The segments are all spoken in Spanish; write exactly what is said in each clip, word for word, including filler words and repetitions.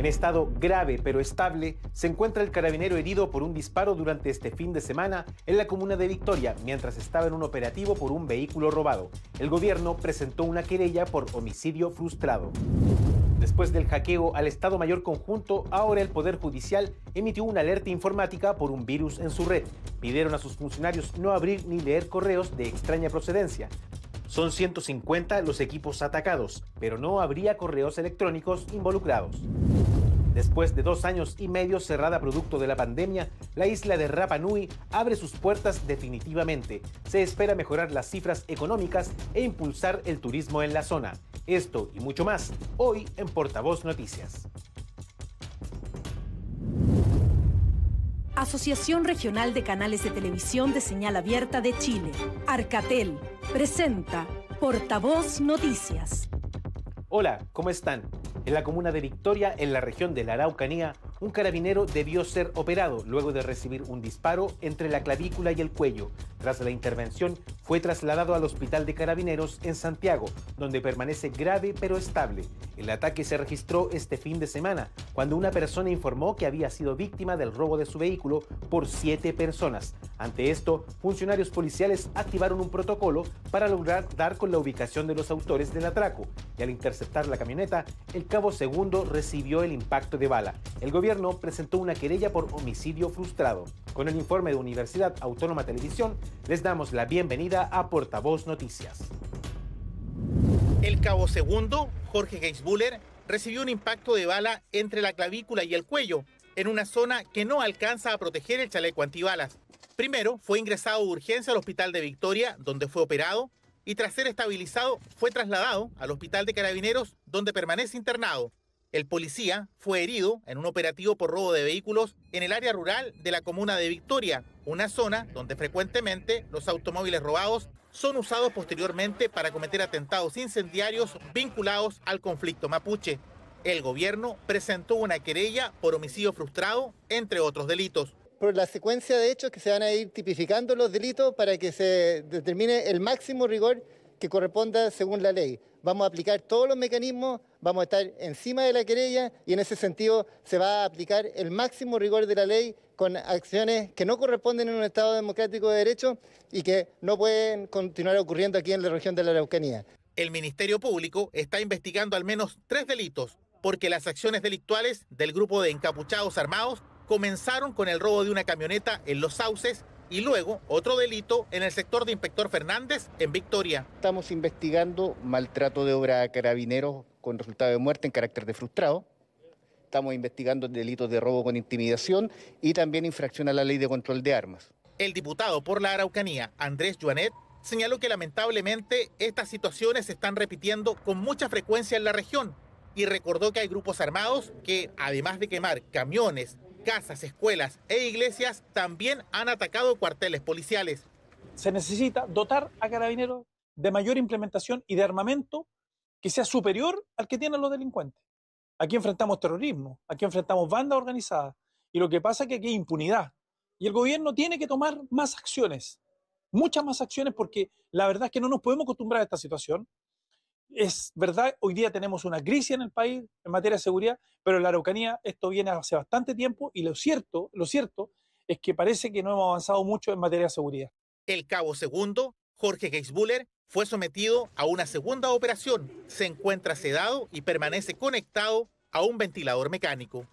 En estado grave pero estable, se encuentra el carabinero herido por un disparo durante este fin de semana en la comuna de Victoria, mientras estaba en un operativo por un vehículo robado. El gobierno presentó una querella por homicidio frustrado. Después del hackeo al Estado Mayor Conjunto, ahora el Poder Judicial emitió una alerta informática por un virus en su red. Pidieron a sus funcionarios no abrir ni leer correos de extraña procedencia. Son ciento cincuenta los equipos atacados, pero no habría correos electrónicos involucrados. Después de dos años y medio cerrada producto de la pandemia, la isla de Rapa Nui abre sus puertas definitivamente. Se espera mejorar las cifras económicas e impulsar el turismo en la zona. Esto y mucho más, hoy en Portavoz Noticias. Asociación Regional de Canales de Televisión de Señal Abierta de Chile, Arcatel, presenta Portavoz Noticias. Hola, ¿cómo están? En la comuna de Victoria, en la región de la Araucanía, un carabinero debió ser operado luego de recibir un disparo entre la clavícula y el cuello. Tras la intervención, fue trasladado al Hospital de Carabineros en Santiago, donde permanece grave pero estable. El ataque se registró este fin de semana, cuando una persona informó que había sido víctima del robo de su vehículo por siete personas. Ante esto, funcionarios policiales activaron un protocolo para lograr dar con la ubicación de los autores del atraco, y al interceptar la camioneta, el cabo segundo recibió el impacto de bala. El gobierno presentó una querella por homicidio frustrado. Con el informe de Universidad Autónoma Televisión, les damos la bienvenida a Portavoz Noticias. El cabo segundo, Jorge Geisbuller, recibió un impacto de bala entre la clavícula y el cuello, en una zona que no alcanza a proteger el chaleco antibalas. Primero, fue ingresado de urgencia al Hospital de Victoria, donde fue operado, y tras ser estabilizado, fue trasladado al Hospital de Carabineros, donde permanece internado. El policía fue herido en un operativo por robo de vehículos en el área rural de la comuna de Victoria, una zona donde frecuentemente los automóviles robados son usados posteriormente para cometer atentados incendiarios vinculados al conflicto mapuche. El gobierno presentó una querella por homicidio frustrado, entre otros delitos. Por la secuencia de hechos que se van a ir tipificando los delitos para que se determine el máximo rigor que corresponda según la ley. Vamos a aplicar todos los mecanismos, vamos a estar encima de la querella y en ese sentido se va a aplicar el máximo rigor de la ley con acciones que no corresponden en un Estado democrático de derecho y que no pueden continuar ocurriendo aquí en la región de la Araucanía. El Ministerio Público está investigando al menos tres delitos porque las acciones delictuales del grupo de encapuchados armados comenzaron con el robo de una camioneta en Los Sauces y luego otro delito en el sector de Inspector Fernández en Victoria. Estamos investigando maltrato de obra a carabineros con resultado de muerte en carácter de frustrado. Estamos investigando delitos de robo con intimidación y también infracción a la ley de control de armas. El diputado por la Araucanía, Andrés Joanet, señaló que lamentablemente estas situaciones se están repitiendo con mucha frecuencia en la región y recordó que hay grupos armados que, además de quemar camiones, casas, escuelas e iglesias, también han atacado cuarteles policiales. Se necesita dotar a Carabineros de mayor implementación y de armamento que sea superior al que tienen los delincuentes. Aquí enfrentamos terrorismo, aquí enfrentamos bandas organizadas y lo que pasa es que aquí hay impunidad. Y el gobierno tiene que tomar más acciones, muchas más acciones, porque la verdad es que no nos podemos acostumbrar a esta situación. Es verdad, hoy día tenemos una crisis en el país en materia de seguridad, pero en la Araucanía esto viene hace bastante tiempo y lo cierto, lo cierto es que parece que no hemos avanzado mucho en materia de seguridad. El cabo segundo, Jorge Geisbuller, fue sometido a una segunda operación. Se encuentra sedado y permanece conectado a un ventilador mecánico.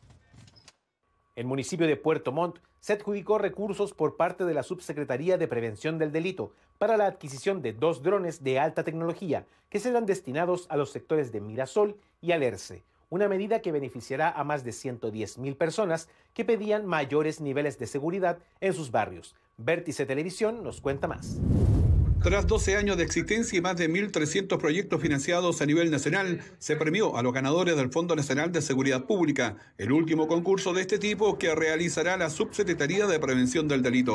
El municipio de Puerto Montt se adjudicó recursos por parte de la Subsecretaría de Prevención del Delito para la adquisición de dos drones de alta tecnología que serán destinados a los sectores de Mirasol y Alerce, una medida que beneficiará a más de ciento diez mil personas que pedían mayores niveles de seguridad en sus barrios. Vértice Televisión nos cuenta más. Tras doce años de existencia y más de mil trescientos proyectos financiados a nivel nacional, se premió a los ganadores del Fondo Nacional de Seguridad Pública, el último concurso de este tipo que realizará la Subsecretaría de Prevención del Delito.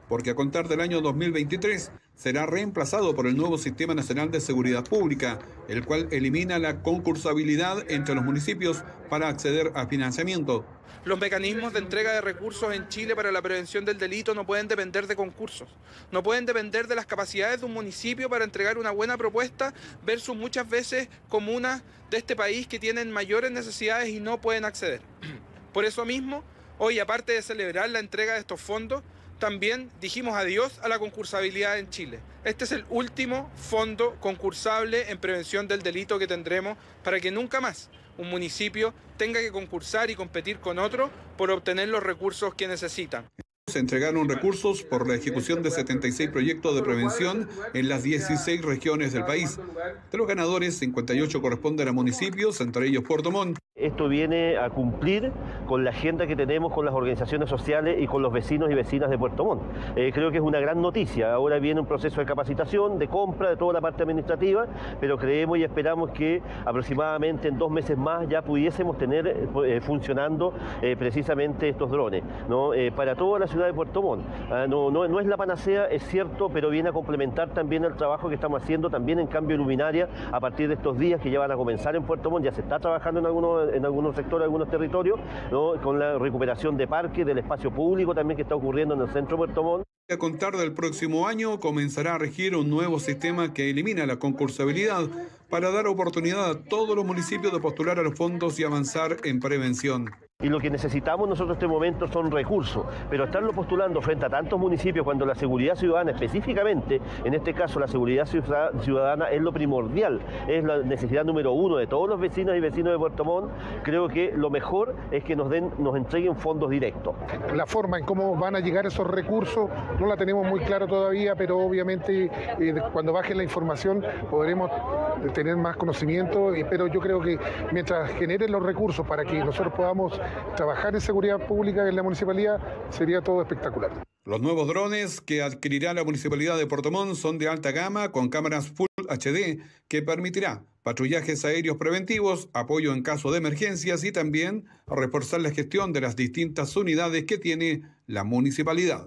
porque a contar del año dos mil veintitrés será reemplazado por el nuevo Sistema Nacional de Seguridad Pública, el cual elimina la concursabilidad entre los municipios para acceder a financiamiento. Los mecanismos de entrega de recursos en Chile para la prevención del delito no pueden depender de concursos, no pueden depender de las capacidades de un municipio para entregar una buena propuesta versus muchas veces comunas de este país que tienen mayores necesidades y no pueden acceder. Por eso mismo, hoy, aparte de celebrar la entrega de estos fondos, también dijimos adiós a la concursabilidad en Chile. Este es el último fondo concursable en prevención del delito que tendremos para que nunca más un municipio tenga que concursar y competir con otro por obtener los recursos que necesitan. Se entregaron recursos por la ejecución de setenta y seis proyectos de prevención en las dieciséis regiones del país. De los ganadores, cincuenta y ocho corresponden a municipios, entre ellos Puerto Montt. Esto viene a cumplir con la agenda que tenemos con las organizaciones sociales y con los vecinos y vecinas de Puerto Montt. Eh, creo que es una gran noticia. Ahora viene un proceso de capacitación, de compra, de toda la parte administrativa, pero creemos y esperamos que aproximadamente en dos meses más ya pudiésemos tener eh, funcionando eh, precisamente estos drones, ¿no? Eh, para toda la ciudad de Puerto Montt. Uh, no, no, no es la panacea, es cierto, pero viene a complementar también el trabajo que estamos haciendo también en cambio de luminaria a partir de estos días que ya van a comenzar en Puerto Montt. Ya se está trabajando en algunos, en algunos sectores, algunos territorios, ¿no? Con la recuperación de parques, del espacio público también que está ocurriendo en el centro de Puerto Montt. A contar del próximo año comenzará a regir un nuevo sistema que elimina la concursabilidad para dar oportunidad a todos los municipios de postular a los fondos y avanzar en prevención. Y lo que necesitamos nosotros en este momento son recursos, pero estarlo postulando frente a tantos municipios cuando la seguridad ciudadana específicamente, en este caso la seguridad ciudadana es lo primordial, es la necesidad número uno de todos los vecinos y vecinos de Puerto Montt, creo que lo mejor es que nos den, nos entreguen fondos directos. La forma en cómo van a llegar esos recursos no la tenemos muy claro todavía, pero obviamente eh, cuando baje la información podremos tener más conocimiento, pero yo creo que mientras generen los recursos para que nosotros podamos trabajar en seguridad pública en la municipalidad, sería todo espectacular. Los nuevos drones que adquirirá la Municipalidad de Puerto Montt son de alta gama con cámaras Full H D que permitirá patrullajes aéreos preventivos, apoyo en caso de emergencias y también reforzar la gestión de las distintas unidades que tiene la municipalidad.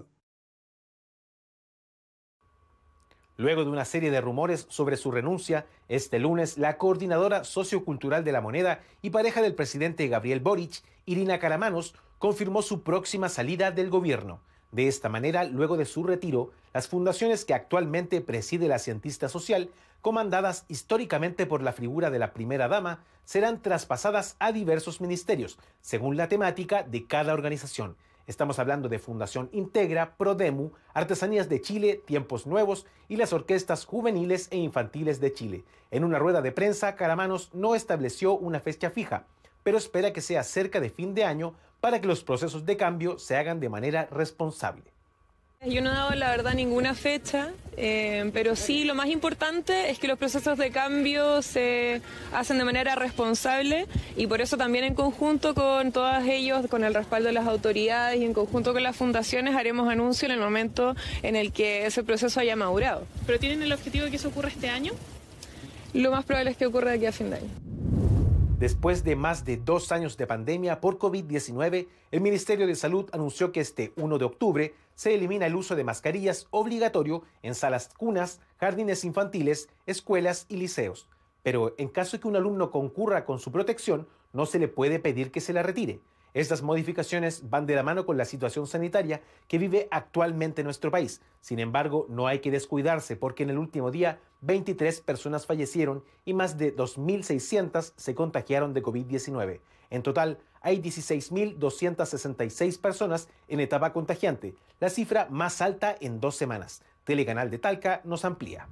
Luego de una serie de rumores sobre su renuncia, este lunes la coordinadora sociocultural de La Moneda y pareja del presidente Gabriel Boric, Irina Karamanos, confirmó su próxima salida del gobierno. De esta manera, luego de su retiro, las fundaciones que actualmente preside la cientista social, comandadas históricamente por la figura de la primera dama, serán traspasadas a diversos ministerios, según la temática de cada organización. Estamos hablando de Fundación Integra, Prodemu, Artesanías de Chile, Tiempos Nuevos y las orquestas juveniles e infantiles de Chile. En una rueda de prensa, Karamanos no estableció una fecha fija, pero espera que sea cerca de fin de año para que los procesos de cambio se hagan de manera responsable. Yo no he dado, la verdad, ninguna fecha, eh, pero sí lo más importante es que los procesos de cambio se hacen de manera responsable y por eso también en conjunto con todos ellos, con el respaldo de las autoridades y en conjunto con las fundaciones haremos anuncio en el momento en el que ese proceso haya madurado. ¿Pero tienen el objetivo de que eso ocurra este año? Lo más probable es que ocurra de aquí a fin de año. Después de más de dos años de pandemia por COVID diecinueve, el Ministerio de Salud anunció que este primero de octubre se elimina el uso de mascarillas obligatorio en salas cunas, jardines infantiles, escuelas y liceos. Pero en caso de que un alumno concurra con su protección, no se le puede pedir que se la retire. Estas modificaciones van de la mano con la situación sanitaria que vive actualmente nuestro país. Sin embargo, no hay que descuidarse porque en el último día veintitrés personas fallecieron y más de dos mil seiscientas se contagiaron de COVID diecinueve. En total, hay dieciséis mil doscientas sesenta y seis personas en etapa contagiante, la cifra más alta en dos semanas. Telecanal de Talca nos amplía.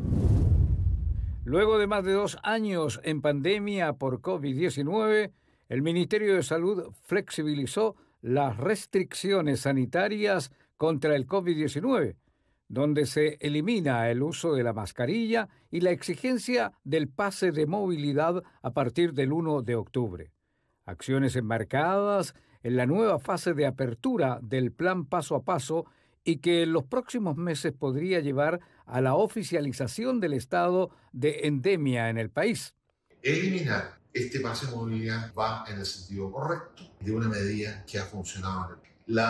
Luego de más de dos años en pandemia por COVID diecinueve, el Ministerio de Salud flexibilizó las restricciones sanitarias contra el COVID diecinueve, donde se elimina el uso de la mascarilla y la exigencia del pase de movilidad a partir del primero de octubre. Acciones enmarcadas en la nueva fase de apertura del plan paso a paso y que en los próximos meses podría llevar a la oficialización del estado de endemia en el país. Eliminar este pase de movilidad va en el sentido correcto de una medida que ha funcionado. La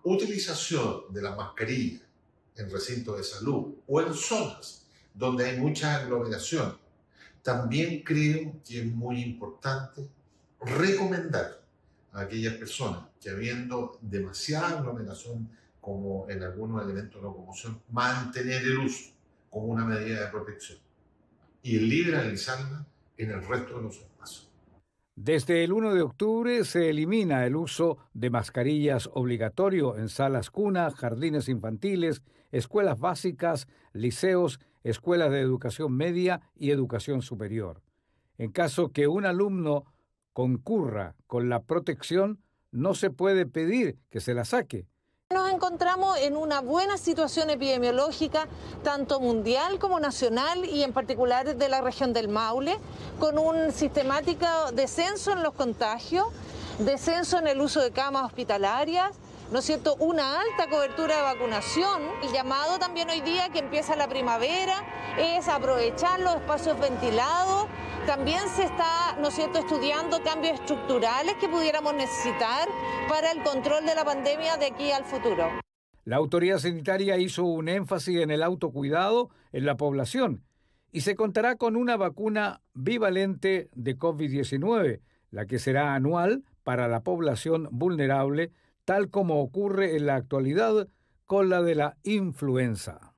utilización de la mascarilla en recintos de salud o en zonas donde hay mucha aglomeración, también creo que es muy importante recomendar a aquellas personas que, habiendo demasiada aglomeración como en algunos elementos de locomoción, mantener el uso como una medida de protección y liberalizarla en el resto de los espacios. Desde el uno de octubre se elimina el uso de mascarillas obligatorio en salas cuna, jardines infantiles, escuelas básicas, liceos, escuelas de educación media y educación superior. En caso que un alumno concurra con la protección, no se puede pedir que se la saque. Nos encontramos en una buena situación epidemiológica, tanto mundial como nacional y en particular de la región del Maule, con un sistemático descenso en los contagios, descenso en el uso de camas hospitalarias, ¿no es cierto?, una alta cobertura de vacunación. El llamado también hoy día, que empieza la primavera, es aprovechar los espacios ventilados. También se está, ¿no es cierto?, estudiando cambios estructurales que pudiéramos necesitar para el control de la pandemia de aquí al futuro. La autoridad sanitaria hizo un énfasis en el autocuidado en la población y se contará con una vacuna bivalente de COVID diecinueve, la que será anual para la población vulnerable, tal como ocurre en la actualidad con la de la influenza.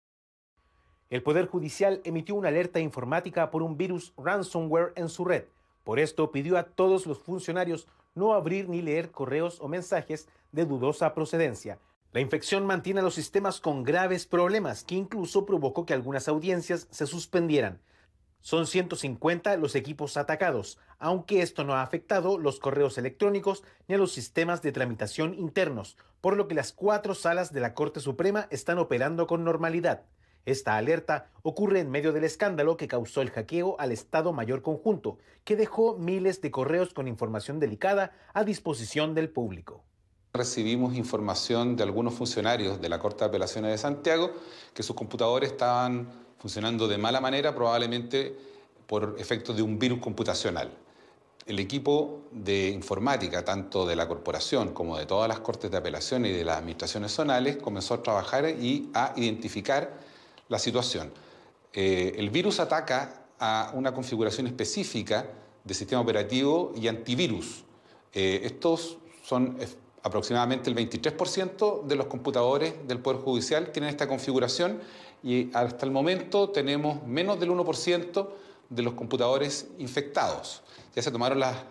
El Poder Judicial emitió una alerta informática por un virus ransomware en su red. Por esto pidió a todos los funcionarios no abrir ni leer correos o mensajes de dudosa procedencia. La infección mantiene a los sistemas con graves problemas, que incluso provocó que algunas audiencias se suspendieran. Son ciento cincuenta los equipos atacados, aunque esto no ha afectado los correos electrónicos ni a los sistemas de tramitación internos, por lo que las cuatro salas de la Corte Suprema están operando con normalidad. Esta alerta ocurre en medio del escándalo que causó el hackeo al Estado Mayor Conjunto, que dejó miles de correos con información delicada a disposición del público. Recibimos información de algunos funcionarios de la Corte de Apelaciones de Santiago que sus computadores estaban funcionando de mala manera, probablemente por efectos de un virus computacional. El equipo de informática, tanto de la corporación como de todas las cortes de apelación y de las administraciones zonales, comenzó a trabajar y a identificar la situación. Eh, el virus ataca a una configuración específica de sistema operativo y antivirus. Eh, estos son aproximadamente el veintitrés por ciento de los computadores del Poder Judicial tienen esta configuración y hasta el momento tenemos menos del uno por ciento de los computadores infectados. Ya se tomaron las,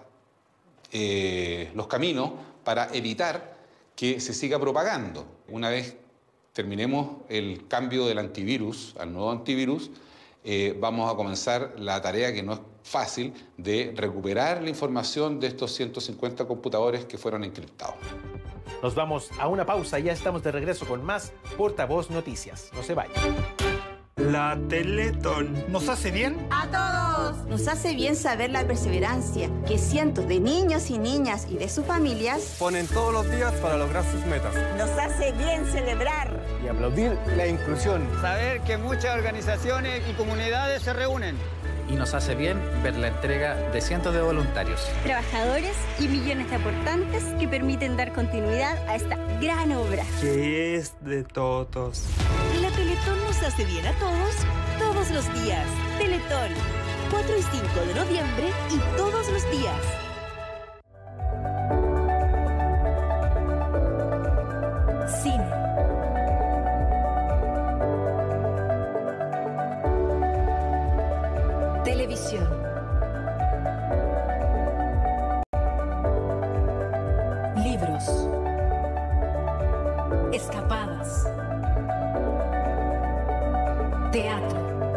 eh, los caminos para evitar que se siga propagando. Una vez terminemos el cambio del antivirus al nuevo antivirus, eh, vamos a comenzar la tarea, que no es fácil, de recuperar la información de estos ciento cincuenta computadores que fueron encriptados. Nos vamos a una pausa y ya estamos de regreso con más Portavoz Noticias. No se vayan. La Teletón. ¿Nos hace bien? ¡A todos! Nos hace bien saber la perseverancia que cientos de niños y niñas y de sus familias ponen todos los días para lograr sus metas. Nos hace bien celebrar y aplaudir la inclusión. Saber que muchas organizaciones y comunidades se reúnen. Y nos hace bien ver la entrega de cientos de voluntarios, trabajadores y millones de aportantes que permiten dar continuidad a esta gran obra. Que es de todos. La Teletón nos hace bien a todos, todos los días. Teletón, cuatro y cinco de noviembre y todos los días. Cine. Televisión. Libros. Escapadas. Teatro.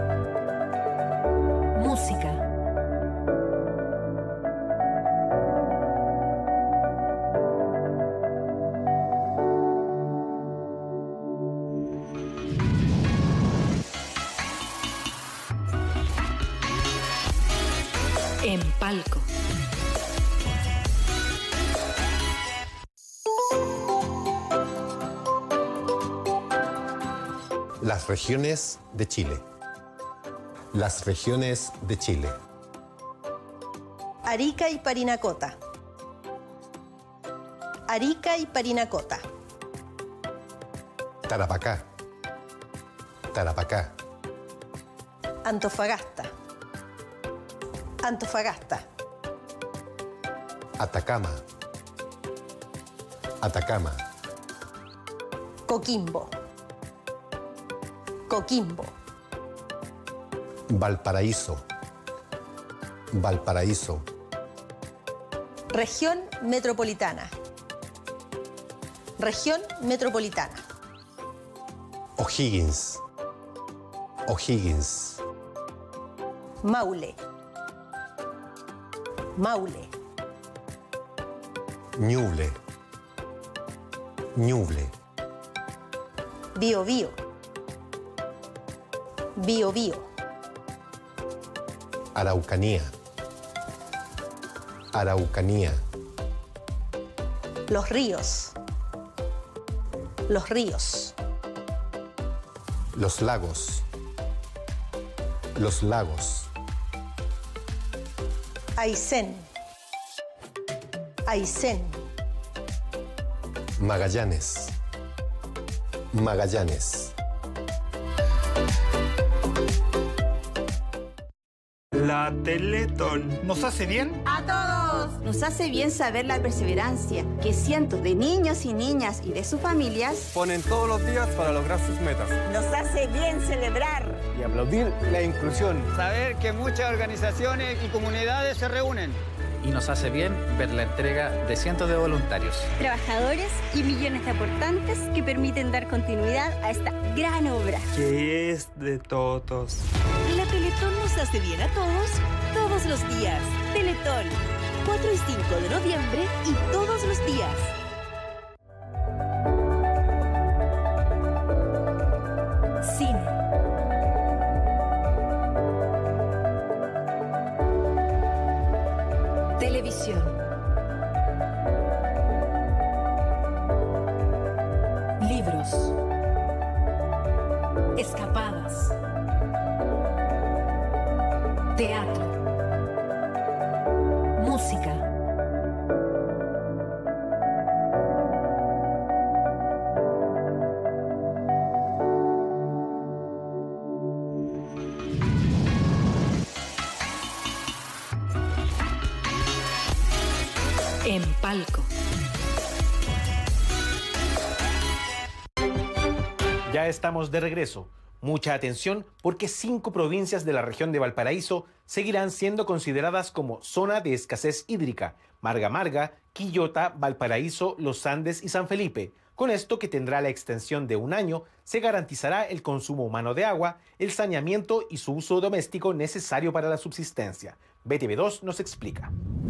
Música. En Palco. Las regiones de Chile. Las regiones de Chile. Arica y Parinacota. Arica y Parinacota. Tarapacá, Tarapacá. Antofagasta, Antofagasta. Atacama, Atacama. Coquimbo, Coquimbo. Valparaíso, Valparaíso. Región metropolitana, Región metropolitana. O'Higgins, O'Higgins. Maule, Maule. Ñuble, Ñuble. Biobío, Biobío. Araucanía, Araucanía. Los ríos, Los ríos. Los lagos, Los lagos. Aysén, Aysén. Magallanes, Magallanes. La Teletón. ¿Nos hace bien? ¡A todos! Nos hace bien saber la perseverancia que cientos de niños y niñas y de sus familias ponen todos los días para lograr sus metas. Nos hace bien celebrar y aplaudir la inclusión. Saber que muchas organizaciones y comunidades se reúnen. Y nos hace bien ver la entrega de cientos de voluntarios, trabajadores y millones de aportantes que permiten dar continuidad a esta gran obra. Que es de todos. La Teletón nos hace bien a todos, todos los días. Teletón, cuatro y cinco de noviembre y todos los días. Cine. Televisión. Libros. Escapadas. Teatro. Música. En Palco. Ya estamos de regreso. Mucha atención porque cinco provincias de la región de Valparaíso seguirán siendo consideradas como zona de escasez hídrica: Marga Marga, Quillota, Valparaíso, Los Andes y San Felipe. Con esto, que tendrá la extensión de un año, se garantizará el consumo humano de agua, el saneamiento y su uso doméstico necesario para la subsistencia. B T V dos nos explica.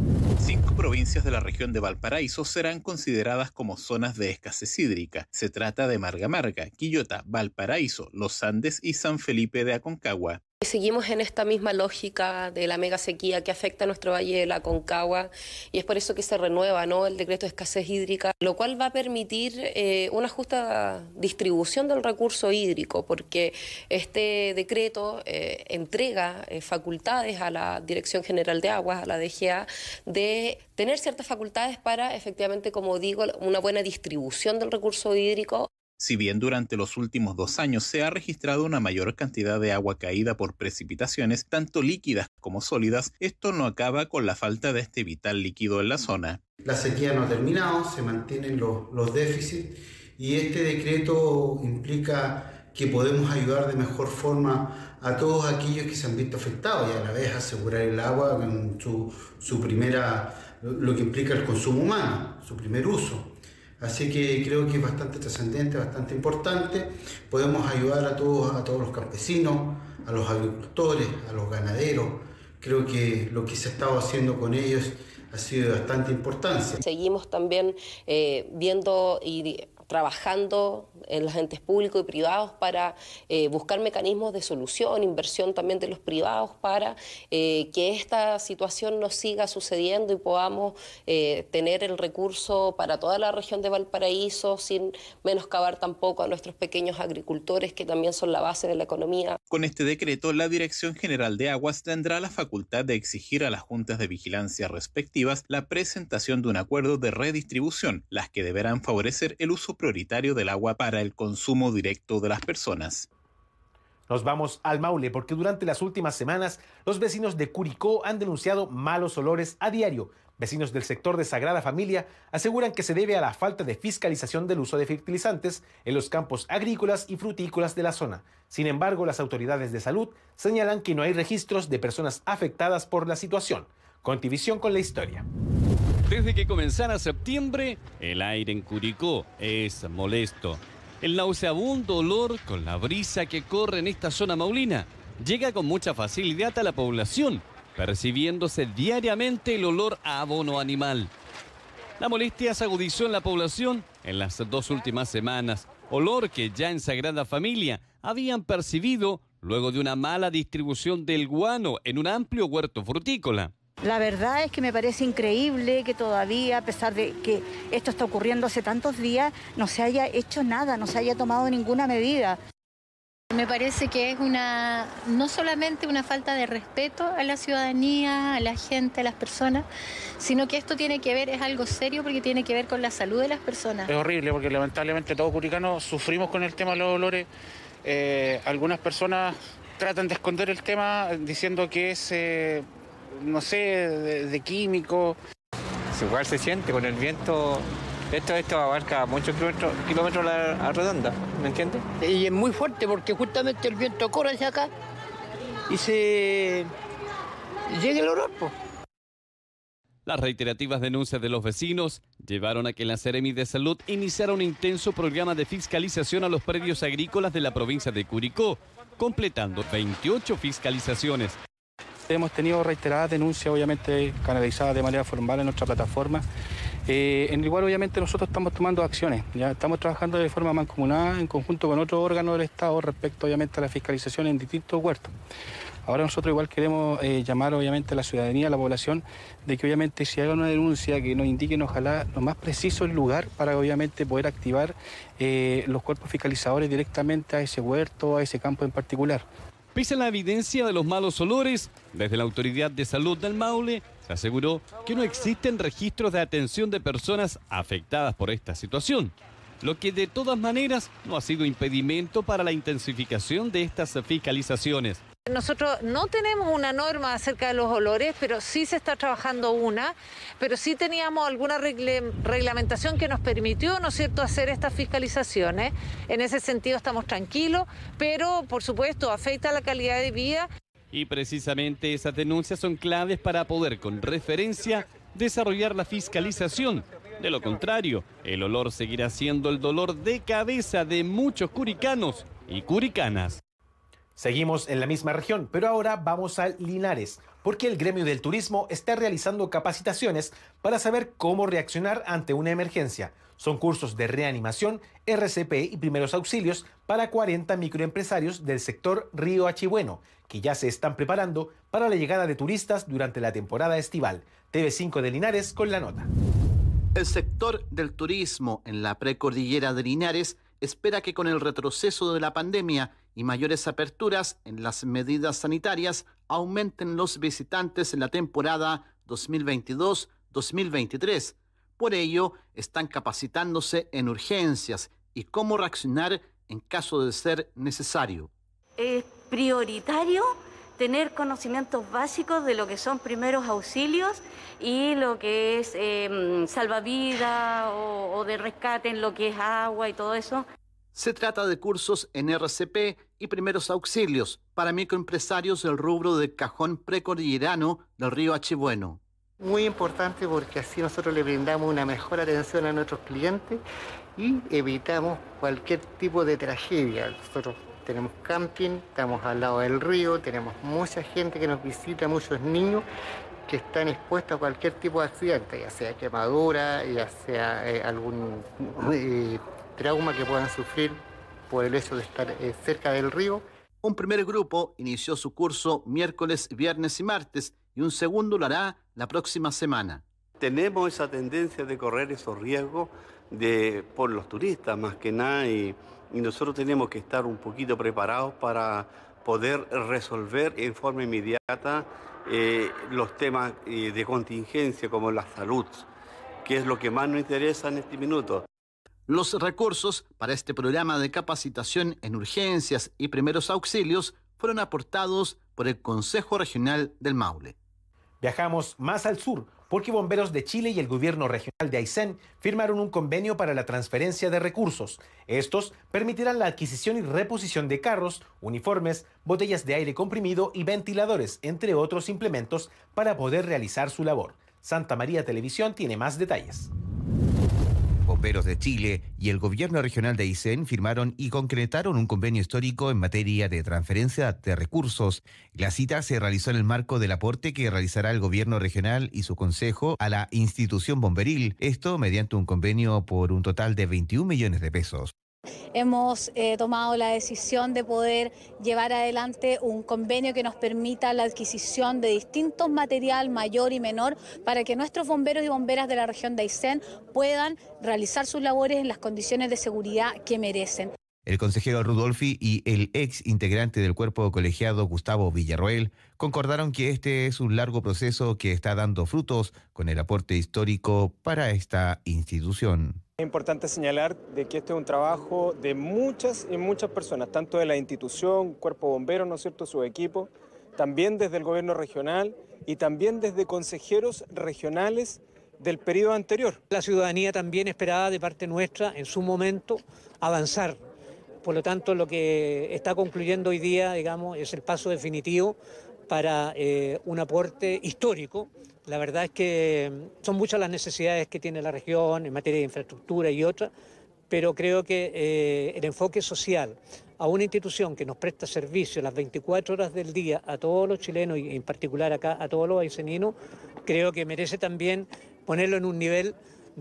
Cinco provincias de la región de Valparaíso serán consideradas como zonas de escasez hídrica. Se trata de Marga Marga, Quillota, Valparaíso, Los Andes y San Felipe de Aconcagua. Seguimos en esta misma lógica de la mega sequía que afecta a nuestro valle de la Aconcagua, y es por eso que se renueva, ¿no?, el decreto de escasez hídrica, lo cual va a permitir eh, una justa distribución del recurso hídrico, porque este decreto eh, entrega eh, facultades a la Dirección General de Aguas, a la D G A, de tener ciertas facultades para, efectivamente, como digo, una buena distribución del recurso hídrico. Si bien durante los últimos dos años se ha registrado una mayor cantidad de agua caída por precipitaciones, tanto líquidas como sólidas, esto no acaba con la falta de este vital líquido en la zona. La sequía no ha terminado, se mantienen los, los déficits, y este decreto implica que podemos ayudar de mejor forma a todos aquellos que se han visto afectados, y a la vez asegurar el agua en su, su primera, lo que implica el consumo humano, su primer uso. Así que creo que es bastante trascendente, bastante importante. Podemos ayudar a todos, a todos los campesinos, a los agricultores, a los ganaderos. Creo que lo que se ha estado haciendo con ellos ha sido de bastante importancia. Seguimos también eh, viendo y trabajando en los entes públicos y privados para eh, buscar mecanismos de solución, inversión también de los privados para eh, que esta situación no siga sucediendo y podamos eh, tener el recurso para toda la región de Valparaíso sin menoscabar tampoco a nuestros pequeños agricultores, que también son la base de la economía. Con este decreto, la Dirección General de Aguas tendrá la facultad de exigir a las juntas de vigilancia respectivas la presentación de un acuerdo de redistribución, las que deberán favorecer el uso prioritario del agua para el consumo directo de las personas. Nos vamos al Maule porque durante las últimas semanas los vecinos de Curicó han denunciado malos olores a diario. Vecinos del sector de Sagrada Familia aseguran que se debe a la falta de fiscalización del uso de fertilizantes en los campos agrícolas y frutícolas de la zona. Sin embargo, las autoridades de salud señalan que no hay registros de personas afectadas por la situación. Contivisión con la historia. Desde que comenzara septiembre, el aire en Curicó es molesto. El nauseabundo olor con la brisa que corre en esta zona maulina llega con mucha facilidad a la población, percibiéndose diariamente el olor a abono animal. La molestia se agudizó en la población en las dos últimas semanas, olor que ya en Sagrada Familia habían percibido luego de una mala distribución del guano en un amplio huerto frutícola. La verdad es que me parece increíble que todavía, a pesar de que esto está ocurriendo hace tantos días, no se haya hecho nada, no se haya tomado ninguna medida. Me parece que es una, no solamente una falta de respeto a la ciudadanía, a la gente, a las personas, sino que esto tiene que ver, es algo serio porque tiene que ver con la salud de las personas. Es horrible porque lamentablemente todos curicanos sufrimos con el tema de los olores. Eh, algunas personas tratan de esconder el tema diciendo que es, eh, no sé, de, de químico. Igual se siente con el viento. Esto, esto abarca muchos kilómetros, kilómetros a la a redonda, ¿me entiendes? Y es muy fuerte porque justamente el viento corre hacia acá y se llega el olor, pues. Las reiterativas denuncias de los vecinos llevaron a que la Seremi de Salud iniciara un intenso programa de fiscalización a los predios agrícolas de la provincia de Curicó, completando veintiocho fiscalizaciones. Hemos tenido reiteradas denuncias, obviamente canalizadas de manera formal en nuestra plataforma, eh, en el cual obviamente nosotros estamos tomando acciones. Ya estamos trabajando de forma mancomunada en conjunto con otros órganos del Estado respecto obviamente a la fiscalización en distintos huertos. Ahora nosotros igual queremos eh, llamar obviamente a la ciudadanía, a la población, de que obviamente si hay una denuncia que nos indiquen ojalá lo más preciso el lugar para obviamente poder activar eh, los cuerpos fiscalizadores directamente a ese huerto, a ese campo en particular. Pese a la evidencia de los malos olores, desde la Autoridad de Salud del Maule se aseguró que no existen registros de atención de personas afectadas por esta situación, lo que de todas maneras no ha sido impedimento para la intensificación de estas fiscalizaciones. Nosotros no tenemos una norma acerca de los olores, pero sí se está trabajando una, pero sí teníamos alguna regle, reglamentación que nos permitió, ¿no es cierto?, hacer estas fiscalizaciones. En ese sentido estamos tranquilos, pero por supuesto afecta la calidad de vida. Y precisamente esas denuncias son claves para poder, con referencia, desarrollar la fiscalización. De lo contrario, el olor seguirá siendo el dolor de cabeza de muchos curicanos y curicanas. Seguimos en la misma región, pero ahora vamos a Linares, porque el gremio del turismo está realizando capacitaciones para saber cómo reaccionar ante una emergencia. Son cursos de reanimación, R C P y primeros auxilios para cuarenta microempresarios del sector Río Achibueno, que ya se están preparando para la llegada de turistas durante la temporada estival. T V cinco de Linares con la nota. El sector del turismo en la precordillera de Linares espera que con el retroceso de la pandemia y mayores aperturas en las medidas sanitarias aumenten los visitantes en la temporada dos mil veintidós dos mil veintitrés. Por ello, están capacitándose en urgencias y cómo reaccionar en caso de ser necesario. Es prioritario tener conocimientos básicos de lo que son primeros auxilios y lo que es eh, salvavidas o, o de rescate en lo que es agua y todo eso. Se trata de cursos en R C P y primeros auxilios para microempresarios del rubro del cajón precordillerano del río Achibueno. Muy importante porque así nosotros le brindamos una mejor atención a nuestros clientes y evitamos cualquier tipo de tragedia. Nosotros tenemos camping, estamos al lado del río, tenemos mucha gente que nos visita, muchos niños que están expuestos a cualquier tipo de accidente, ya sea quemadura, ya sea eh, algún eh, trauma que puedan sufrir por el hecho de estar eh, cerca del río. Un primer grupo inició su curso miércoles, viernes y martes y un segundo lo hará la próxima semana. Tenemos esa tendencia de correr esos riesgos de, por los turistas más que nada y, y nosotros tenemos que estar un poquito preparados para poder resolver en forma inmediata eh, los temas eh, de contingencia como la salud, que es lo que más nos interesa en este minuto. Los recursos para este programa de capacitación en urgencias y primeros auxilios fueron aportados por el Consejo Regional del Maule. Viajamos más al sur porque Bomberos de Chile y el Gobierno Regional de Aysén firmaron un convenio para la transferencia de recursos. Estos permitirán la adquisición y reposición de carros, uniformes, botellas de aire comprimido y ventiladores, entre otros implementos, para poder realizar su labor. Santa María Televisión tiene más detalles. Bomberos de Chile y el Gobierno Regional de Aysén firmaron y concretaron un convenio histórico en materia de transferencia de recursos. La cita se realizó en el marco del aporte que realizará el Gobierno Regional y su Consejo a la institución bomberil, esto mediante un convenio por un total de veintiún millones de pesos. Hemos eh, tomado la decisión de poder llevar adelante un convenio que nos permita la adquisición de distintos material mayor y menor para que nuestros bomberos y bomberas de la región de Aysén puedan realizar sus labores en las condiciones de seguridad que merecen. El consejero Rudolfi y el ex integrante del cuerpo colegiado Gustavo Villarroel concordaron que este es un largo proceso que está dando frutos con el aporte histórico para esta institución. Es importante señalar de que este es un trabajo de muchas y muchas personas, tanto de la institución, cuerpo bombero, ¿no es cierto?, su equipo, también desde el gobierno regional y también desde consejeros regionales del periodo anterior. La ciudadanía también esperaba de parte nuestra, en su momento, avanzar. Por lo tanto, lo que está concluyendo hoy día, digamos, es el paso definitivo para eh, un aporte histórico. La verdad es que son muchas las necesidades que tiene la región en materia de infraestructura y otras, pero creo que eh, el enfoque social a una institución que nos presta servicio las veinticuatro horas del día a todos los chilenos y en particular acá a todos los ayseninos, creo que merece también ponerlo en un nivel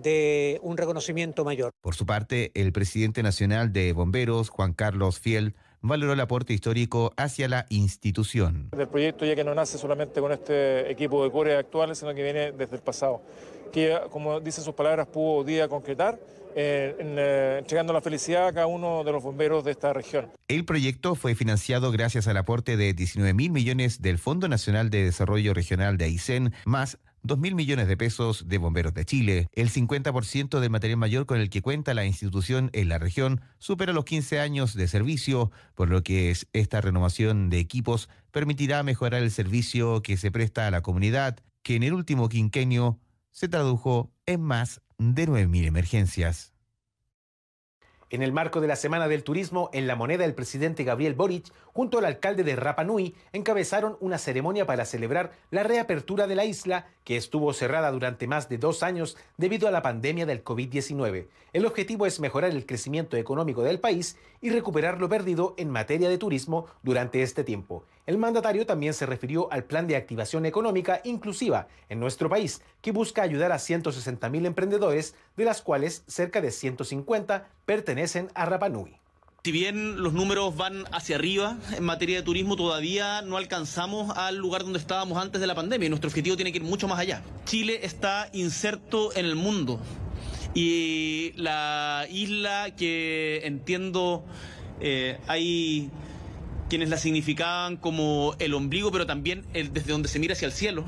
de un reconocimiento mayor. Por su parte, el presidente nacional de Bomberos, Juan Carlos Fiel, valoró el aporte histórico hacia la institución. El proyecto ya que no nace solamente con este equipo de core actuales, sino que viene desde el pasado, que como dicen sus palabras, pudo hoy día concretar, eh, en, eh, entregando la felicidad a cada uno de los bomberos de esta región. El proyecto fue financiado gracias al aporte de diecinueve mil millones del Fondo Nacional de Desarrollo Regional de Aysén, más dos mil millones de pesos de Bomberos de Chile. El cincuenta por ciento del material mayor con el que cuenta la institución en la región supera los quince años de servicio, por lo que es esta renovación de equipos permitirá mejorar el servicio que se presta a la comunidad, que en el último quinquenio se tradujo en más de nueve mil emergencias. En el marco de la Semana del Turismo, en La Moneda, el presidente Gabriel Boric, junto al alcalde de Rapa Nui, encabezaron una ceremonia para celebrar la reapertura de la isla, que estuvo cerrada durante más de dos años debido a la pandemia del COVID diecinueve. El objetivo es mejorar el crecimiento económico del país y recuperar lo perdido en materia de turismo durante este tiempo. El mandatario también se refirió al plan de activación económica inclusiva en nuestro país, que busca ayudar a ciento sesenta mil emprendedores, de las cuales cerca de ciento cincuenta pertenecen a Rapa Nui. Si bien los números van hacia arriba en materia de turismo, todavía no alcanzamos al lugar donde estábamos antes de la pandemia y nuestro objetivo tiene que ir mucho más allá. Chile está inserto en el mundo y la isla, que entiendo eh, hay quienes la significaban como el ombligo, pero también el, desde donde se mira hacia el cielo,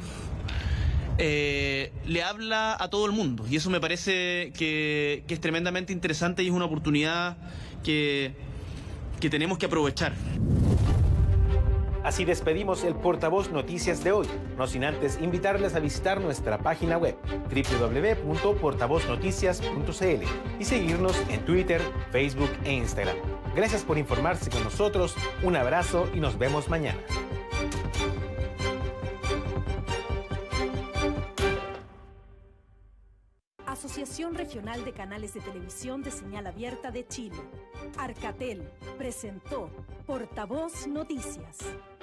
eh, le habla a todo el mundo, y eso me parece que, que es tremendamente interesante y es una oportunidad que, que tenemos que aprovechar. Así despedimos el Portavoz Noticias de hoy, no sin antes invitarles a visitar nuestra página web doble u doble u doble u punto portavoz noticias punto c l y seguirnos en Twitter, Facebook e Instagram. Gracias por informarse con nosotros, un abrazo y nos vemos mañana. Asociación Regional de Canales de Televisión de Señal Abierta de Chile, Arcatel, presentó Portavoz Noticias.